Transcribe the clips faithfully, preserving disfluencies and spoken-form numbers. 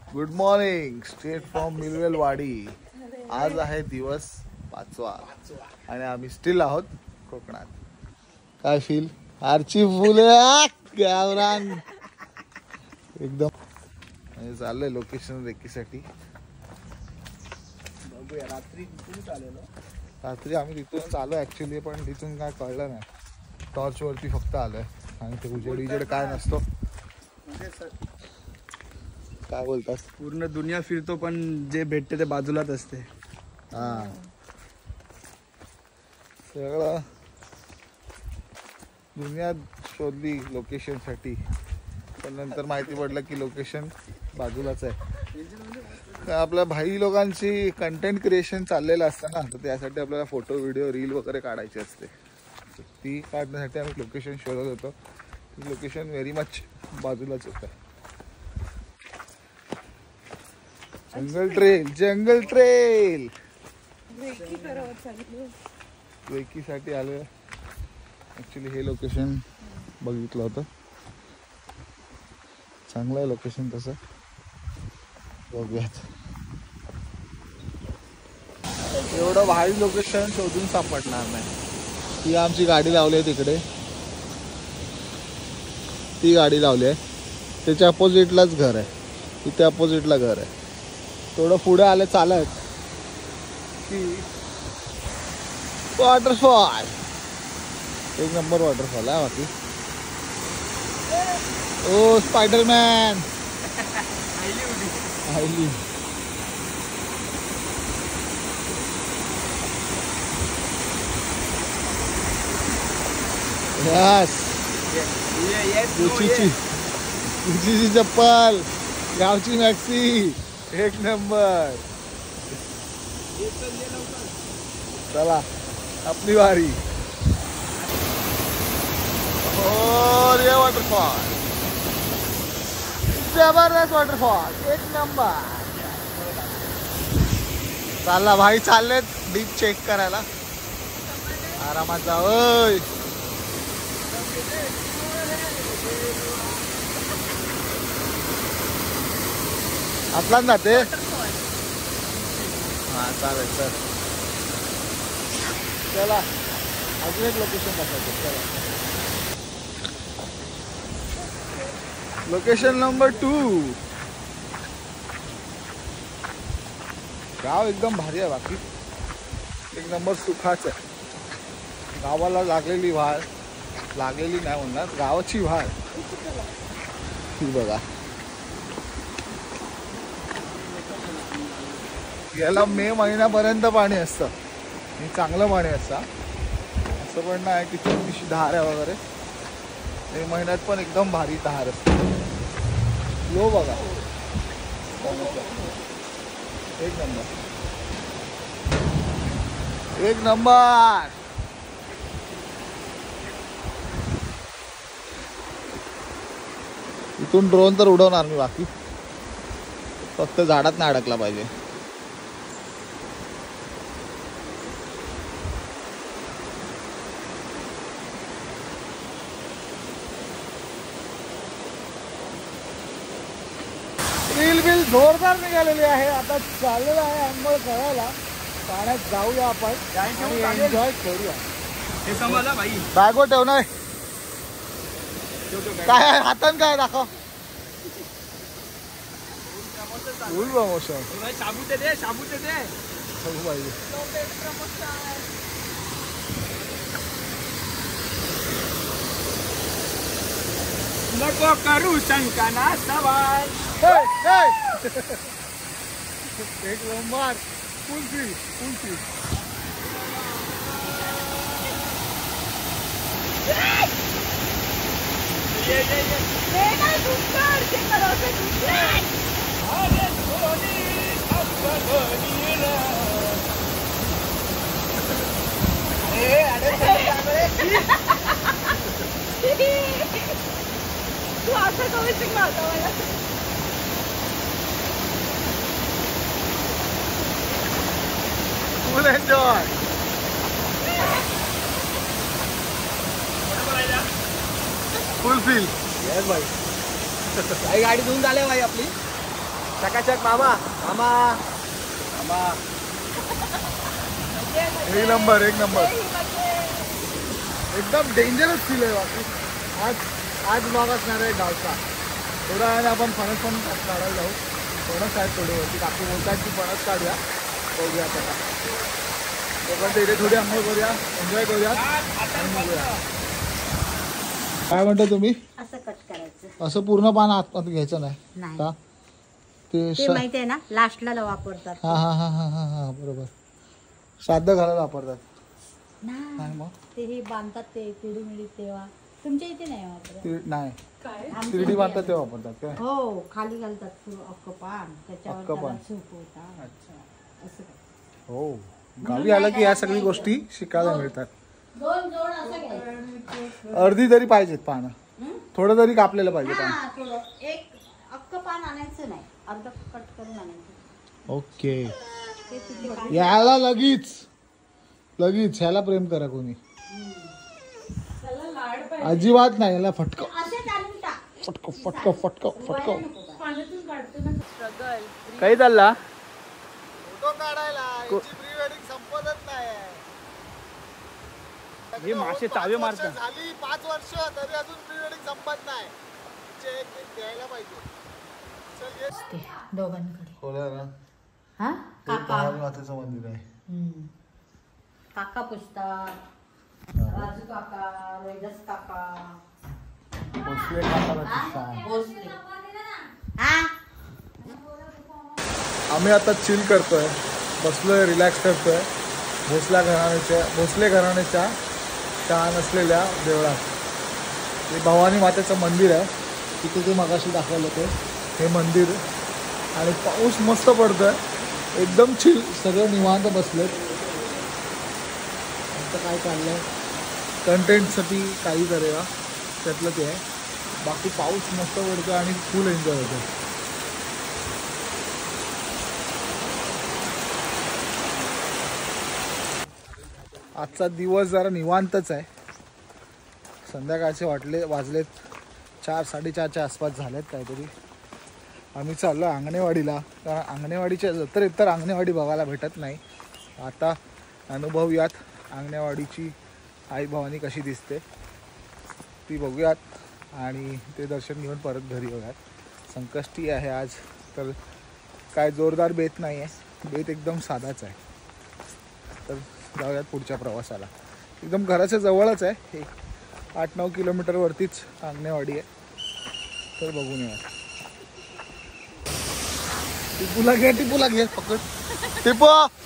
Good morning straight from Mirwelwadi. आज आहे दिवस पाचवा आणि आम्ही स्टील आहोत कोकणात. काय फील? आरची फुले गावरान एकदम. चाललंय लोकेशन रेकीसाठी. बघूया रात्री तिथूनच आलेलो. रात्री आम्ही तिथूनच आलो ऍक्च्युली, पण तिथून काय कळलं नाही. टॉर्च वरती फक्त आलोय आणि ते उजेड उजेड काय नसतो. काय बोलतास? पूर्ण दुनिया फिरतो पण जे भेटते ते बाजूलाच असते. हा सगळं दुनिया शोधली लोकेशन साठी, पण नंतर माहिती पडलं की लोकेशन बाजूलाच आहे. आपल्या भाई लोकांची कंटेंट क्रिएशन चाललेलं असतं ना, तर त्यासाठी आपल्याला फोटो व्हिडिओ रील वगैरे काढायची असते. ती काढण्यासाठी आम्ही लोकेशन शोधत होतो. ती लोकेशन व्हेरी मच बाजूलाच होतं. जंगल ट्रेल जंगल ट्रेल ट्रेकीसाठी आलोय. ऍक्च्युली हे लोकेशन बघितलं होतं, चांगलं आहे लोकेशन तसं. बघूयात. एवढं भारी लोकेशन शोधून सापडणार नाही. ती आमची गाडी लावली आहे तिकडे, ती गाडी लावली आहे. त्याच्या अपोजिटलाच घर आहे, तिथे अपोजिटला घर आहे. थोडं पुढे आलं चालत की वॉटरफॉल. एक नंबर वॉटरफॉल आहे. बाकी ओ स्पायडरमॅन आयली. यस गुचीची गुचीची चप्पल, गावची मॅक्सी, एक नंबर. चला अपनी बारी. और ये वॉटरफॉल जबरदस्त वॉटरफॉल, एक नंबर. चला भाई चाललेत डीप चेक करायला. आरामात जाओ. आपला ना ते हा चालेल सर. चला अजून एक लोकेशन दाखवतो. चला लोकेशन नंबर टू. गाव एकदम भारी आहे. बाकी एक नंबर सुखाच आहे. गावाला लागलेली वाळ, लागलेली नाही म्हणणार, गावाची वाळ ही बघा. याला मे महिन्यापर्यंत पाणी असतं आणि चांगलं पाणी असतं. असं पण नाही की छोटीशी धार आहे वगैरे. मे महिन्यात पण एकदम भारी धार असते. लो बघा एक नंबर, एक नंबर. इथून ड्रोन तर उडवणार मी, बाकी फक्त झाडात नाही अडकला पाहिजे. रील बिल जोरदार निघालेली आहे. आता चाललेलं आहे अंघोळ करायला. पाण्यात जाऊया आपण आणि एन्जॉय करूया. हे समजा भाई बॅगो ठेवणार काय आहे हातान, काय दाखव. फुल प्रमोशन. साबुते दे साबुते दे सगळं पाहिजे. नको करू शंका ना सवाल. एक number full free full free. ये ये ये बेटा सुंदर के करो से सुंदर. अरे धोनी आपका धोनी रा. ए अरे तू असं कविसिंग मारता मला. Full enjoy. Full feel. Yes भाई. काही गाडी धुवून झाली भाई आपली. चकाचक मामा मामा मामा एक नंबर एक नंबर एकदम डेंजरस फील आहे बाकी आज आज भाग असणार आहे गावचा. थोड्या वेळाने आपण फणस पण काढायला जाऊ. फणस आहेत थोडे वरती काकू बोलतात की फणस काढूया. बघूया आता लोकांच्या इथे थोडी अंघोळ करूया एन्जॉय करूया आणि बघूया. काय म्हणता तुम्ही? असं कट करायचं. असं पूर्ण पान आतमध्ये घ्यायचं नाही नाही. का? ते ते श- माहिती आहे ना लास्टला वापरतात. हा हा हा हा हा हा बरोबर. श्राद्ध घालायला वापरतात. नाही नाही मग ते हे बांधतात ते तिडी मिळी तेव्हा तुमच्या इथे नाही वापरत. ती नाही आमच्या तिरडी इथे बांधतात आहे. ते वापरतात काय? हो खाली घालतात पुरं अख्खं पान त्याच्यावर अख्खं त्याला पान. सूप होता असं काय. हो गावी आलं की या सगळी गोष्टी शिकायला मिळतात. दोन जोड असं घ्यायचं. अर्धी तरी पाहिजेत पानं. हं? थोडं तरी कापलेलं पाहिजे पान. हा थोडं एक अख्खं पान आणायचं नाही अर्ध कट करून आणायचं. ओके ते तिथे पान- याला लगेच लगेच ह्याला प्रेम करा कोणी. अजिबात नाही याला फटक असेच आणून टाक. फटक फटक फटक फटक. काही चालला फोटो काढायला प्री वेडिंग संपतच नाही. हे मासे चावे मारतात. झाली पाच वर्ष तरी अजून प्री वेडिंग संपत नाही. चेक द्यायला पाहिजे. चल ये. ते दोघांकडे खोला ना. हा काका भवानी मातेचं मंदिर आहे. हम्म. काका पुसतात राजू काका रोहिदास काका भोसले काकाला किस्सा. भोसले. हा आम्ही आता चिल करतोय बसलोय रिलॅक्स करतोय भोसला घराण्याच्या भोसले घराण्याच्या छान असलेल्या देवळात. हे भवानी मातेचं मंदिर आहे. तिथे ते मगाशी दाखवलं ते हे मंदिर आणि पाऊस मस्त पडतोय एकदम चिल सगळं निवांत बसलेत. आता काय चाललंय कंटेंटसाठी काही करेगा त्यातलं ते आहे. बाकी पाऊस मस्त पडतोय आणि फुल एन्जॉय होतो. आजचा दिवस जरा निवांतच आहे. संध्याकाळचे वाटले वाजलेत चार साडेचारच्या आसपास झालेत काहीतरी. आम्ही चाललो अंगणेवाडीला कारण अंगणेवाडीच्या जत्रेत तर अंगणेवाडी बघायला भेटत नाही. आता अनुभवूयात अंगणेवाडीची आई भवानी कशी दिसते ती बघूयात आणि ते दर्शन घेऊन परत घरी येऊयात. संकष्टी आहे आज तर काय जोरदार बेत नाही आहे. बेत एकदम साधाच आहे. तर जाऊयात पुढच्या प्रवासाला. एकदम घराच्या जवळच आहे. एक आठ नऊ किलोमीटरवरतीच अंगणेवाडी आहे तर बघून या. टिपूला घे टिपूला घे पकड टिपू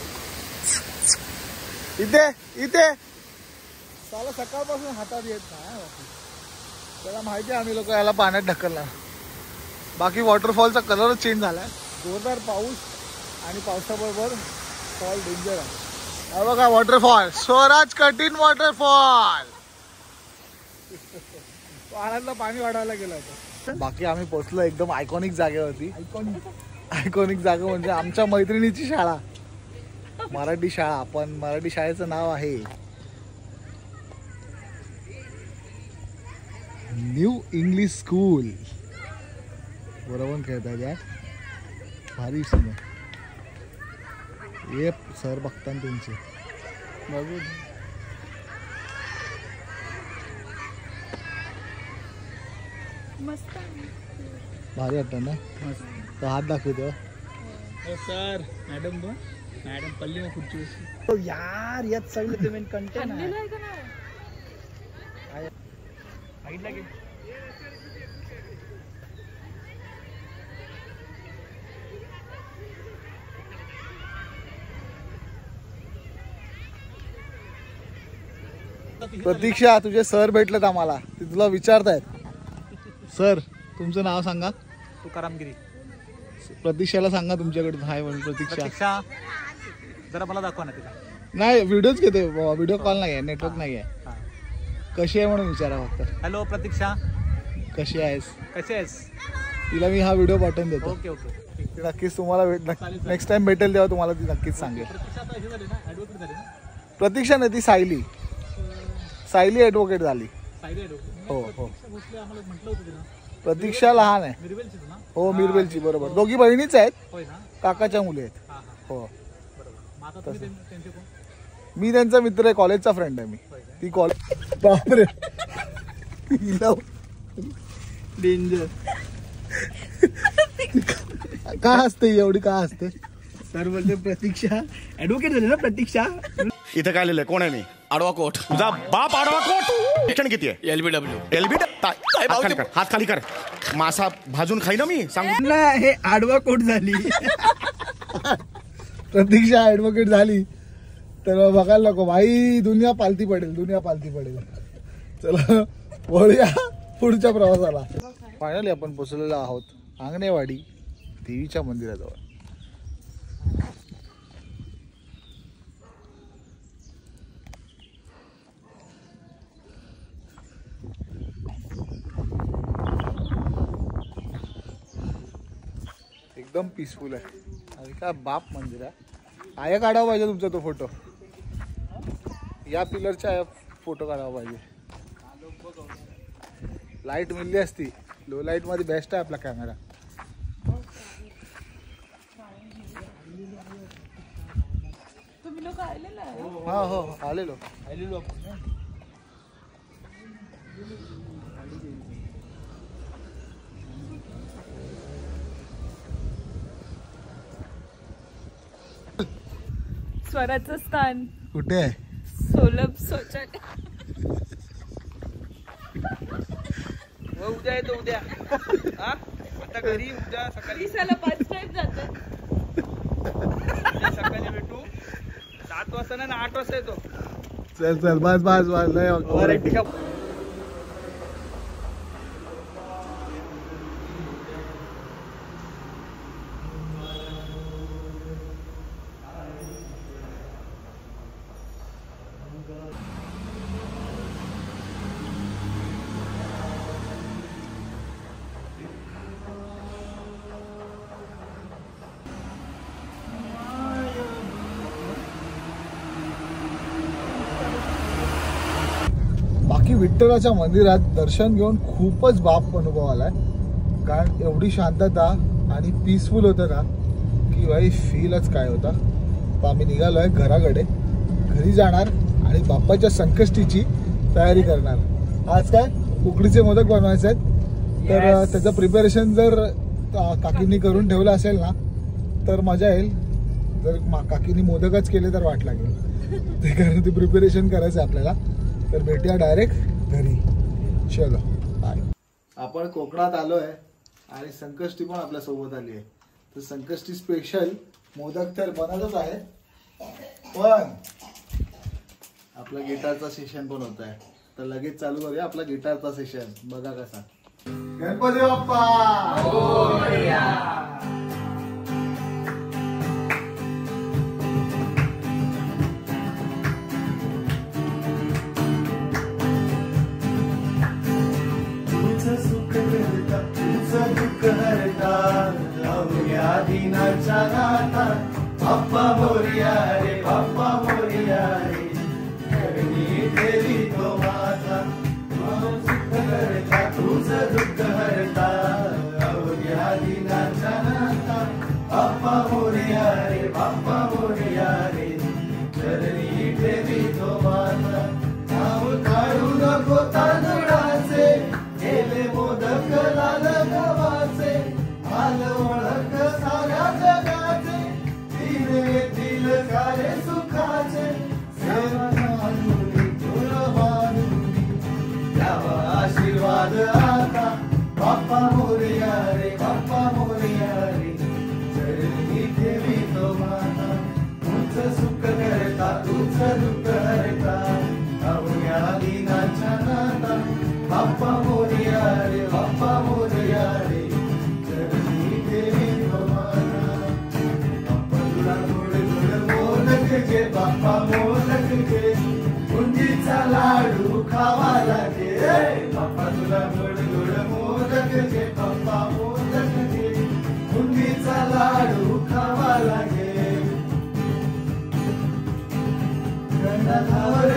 इथे इथे. त्याला सकाळपासून हातात येत नाही. त्याला माहिती आहे आम्ही लोक याला पाण्यात ढकलणार. बाकी वॉटरफॉलचा कलरच चेंज झाला आहे. जोरदार पाऊस आणि पावसाबरोबर फॉल डेंजर आहे. हा बघा वॉटरफॉल स्वराज कठीण वॉटरफॉल. पाण्यातलं पाणी वाढवायला गेलं होतं. बाकी आम्ही पोहोचलो एकदम आयकॉनिक जागेवरती. आयकॉनिक जागा म्हणजे आमच्या मैत्रिणीची शाळा मराठी शाळा. पण मराठी शाळेचं नाव आहे न्यू इंग्लिश स्कूल. बरोबर खेळतात यार भारी सीन आहे. ये सर बघता तुमचे बघू मस्त भारी वाटतं ना. तो हात दाखवतो सर मॅडम दो मॅडम पल्ली मग खुर्ची बसली यार यात सगळं तुम्ही कंटेंट आहे. आहे का नाही सांगितलं की प्रतीक्षा तुझे सर भेटलेत आम्हाला. ते तुला विचारतायत. सर तुमचं नाव सांगा. तुकारामगिरी. प्रतीक्षाला सांगा तुमच्याकडे हाय म्हणून. प्रतीक्षा प्रतीक्षा जरा मला दाखवा ना तिला. नाही व्हिडिओच घेते व्हिडिओ कॉल नाही आहे नेटवर्क नाही आहे. कशी आहे म्हणून विचारा फक्त. हॅलो प्रतीक्षा कशी आहेस. कशी आहेस. तिला मी हा व्हिडिओ पाठवून देतो. Okay okay. ती नक्कीच तुम्हाला नेक्स्ट टाइम भेटेल तेव्हा तुम्हाला ती नक्कीच सांगेल. प्रतीक्षा आता हे झाली ना ॲडव्होकेट झाली ना. प्रतीक्षा नाही ती सायली. सायली ॲडव्होकेट झाली. सायली ॲडव्होकेट. हो हो भोसले आम्हाला म्हटलं होतं तिला प्रतीक्षा लहान आहे. मिरवेलची ना? हो मिरवेलची बरोबर. दोघी बहिणीच आहेत, होय ना? काकाच्या मुली आहेत. हा हा हो बरोबर. मग आता तुम्ही त्यां- त्यांचे कोण? मी त्यांचा मित्र आहे, कॉलेजचा फ्रेंड आहे मी. ती कॉलेज बापरे डेंजर. का हसते एवढी का हसते? सर बोलते प्रतीक्षा ऍडव्होकेट झाले ना प्रतीक्षा. इथं काय लिहिलंय? कोण आहे मी? आडवा कोट. तुझा बाप आडवा कोट. शिक्षण किती आहे? एलबीडब्ल्यू. एलबी हात खाली कर, हात खाली कर. मासा भाजून खाई ना मी सांगू ना हे आडवा कोट झाली. प्रतीक्षा ऍडव्होकेट झाली तर बघायला नको भाई, दुनिया पालती पडेल, दुनिया पालती पडेल. चला वळूया पुढच्या प्रवासाला. फायनली आपण पोचलेलो आहोत आंगणेवाडी देवीच्या मंदिराजवळ. एकदम पीसफुल आहे आणि काय बाप मंदिर आहे. आया काढावा पाहिजे तुमचा तो फोटो, या पिलरच्या फोटो काढावा पाहिजे. लाईट मिळली असती, लो लाईट मध्ये बेस्ट आहे आपला कॅमेरा. तुम्ही लोक आलेला आहे? हा हो आलेलो आलेलो आपण. स्वराचं स्थान कुठे आहे? सोलभ शौचालय. उद्या येतो उद्या. हा आता घरी उद्या सकाळी दिसायला पाच टाइम जातात. उद्या सकाळी भेटू. सात वाजता ना आठ वाजता येतो. चल चल बस बस बस लय ठीक आहे. बाकी विठ्ठलाच्या मंदिरात दर्शन घेऊन खूपच बाप अनुभव आलाय, कारण एवढी शांतता आणि पीसफुल होतं ना की भाई फीलच काय होता. तर आम्ही निघालो आहे घराकडे, घरी जाणार आणि बाप्पाच्या संकष्टीची तयारी करणार. आज काय उकडीचे मोदक बनवायचे आहेत, तर त्याचं प्रिपरेशन जर काकींनी करून ठेवलं असेल ना तर मजा येईल. जर काकींनी मोदकच केले तर वाट लागेल ते, कारण ते प्रिपरेशन करायचं आहे आपल्याला. तर भेटूया डायरेक्ट घरी. चलो बाय. आपण कोकणात आलो आहे आणि संकष्टी पण आपल्या सोबत आली आहे. तर संकष्टी स्पेशल मोदक तर बनतच आहे, पण आपला गिटारचा सेशन पण होत आहे. तर लगेच चालू करूया आपला गिटारचा सेशन. बघा कसा. गणपती बाप्पा दिनाच्या नातात बाप्पा मोरया रे, बाप्पा मोरया रे. देवी तो माझा सुख करता, तुझं दुःख हरता. या दिनाच्या नातात बाप्पा मोरया रे, बाप्पा मोरया रे. चरणी देवी तो माझा नाव काढू नको तांदळाचे, केले मोदक लाल गव्हाचे. आल ओळख साऱ्या जगाचे, दिले दिल सारे सुखाचे. सेवा मानुनी तुळ मानुनी द्यावा आशीर्वाद आता. बाप्पा मोरया रे, बाप्पा मोरया रे. चरणी देवी तो माता, तुझं सुख करता, तुझं दुःख हरता. अवघ्या दिनाच्या नाता बाप्पा मोरया रे, बाप्पा मोरया रे. बाप्पा मोदक घे, बुंदीचा लाडू खावा लागे. बाप्पा तुला गोड गोड मोदक घे, बाप्पा मोदक घे, बुंदीचा लाडू खावा लागे. गणा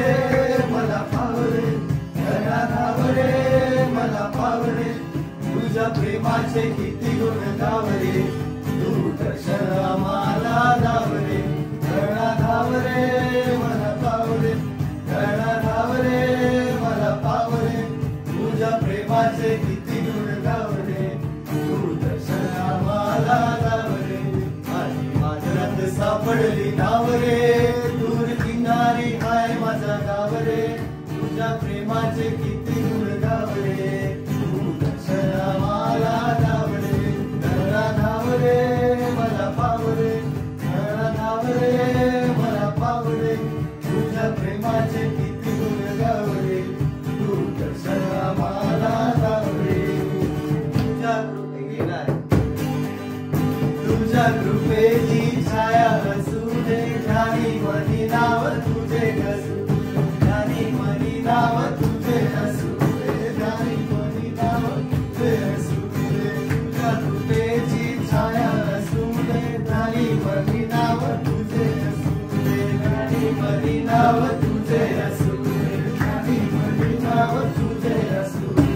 धावरे मला पावरे, गणा धावरे मला पावरे. तुझ्या प्रेमाचे किती गुण गावरे दूरदर्शन आम्हाला धावरे कळणा धावरे मला पावरे कळणा धावरे मला पावरे तुझ्या प्रेमाचे किती गुण गावरे दूरदर्शन आम्हाला धावरे माझी माजरात सापडली नावरे दूर किनारी हाय माझा गावरे तुझ्या प्रेमाचे किती गुण गावरे दूरदर्शन आम्हाला धावरे कळणा धावरे मला पावरे कळणा धावरे मला पावरे तुझ्या प्रेमाचे किती गुण गावरे दूरदर्शन आम्हाला धावरे तुझ्या कृपेला तुझ्या कृपेची छाया असू दे ध्यानी मनी नाव तुझे असू ध्यानी मनी नाव तुझे असू दे ध्यानी मनी नाव तुझे असू दे तुझ्या कृपेची छाया असू दे ध्यानी मनी नाव तुझे असू दे ध्यानी मनी नाव तुझे असू दे ध्यानी मनी नाव तुझे असू दे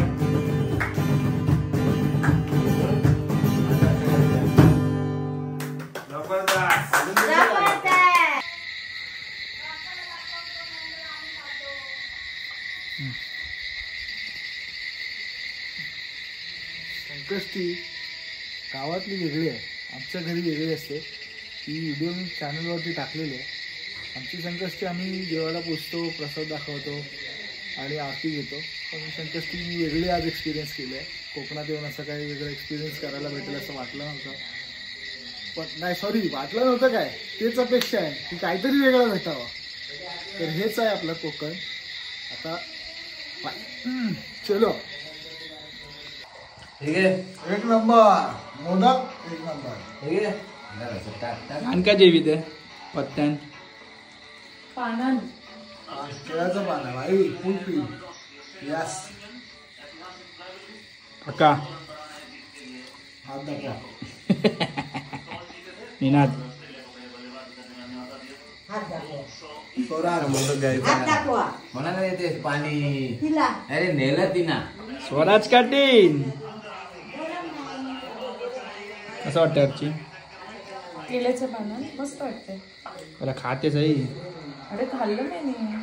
संकष्टी गावातली वेगळी आहे, आमच्या घरी वेगळी असते. ती व्हिडिओ मी चॅनलवरती टाकलेली आहे. आमची संकष्टी आम्ही देवाला पुजतो, प्रसाद दाखवतो आणि आरती घेतो. पण संकष्टी मी वेगळी आज एक्सपिरियन्स केली आहे. कोकणात येऊन असं काही वेगळं एक्सपिरियन्स करायला भेटेल असं वाटलं नव्हतं. पण नाही सॉरी वाटलं नव्हतं काय, तेच अपेक्षा आहे की काहीतरी वेगळं भेटावं. तर हेच आहे आपलं कोकण. आता चलो ठीक आहे एक नंबर मोदक एक नंबर. ठीक आहे आणि काय जेवीत आहे पत्त्यान पानान केळाचं पान आहे भाई फुल पी यस. अक्का हात दाखवा. निनाद हात दाखवा स्वराज हात दाखवा म्हणाला येते पाणी तिला अरे नेलं तिना स्वराज काटीन असं वाटतं अर्ची केल्याच्या पानान मस्त वाटते. मला खाते सही अरे खाल्लं मी नाही.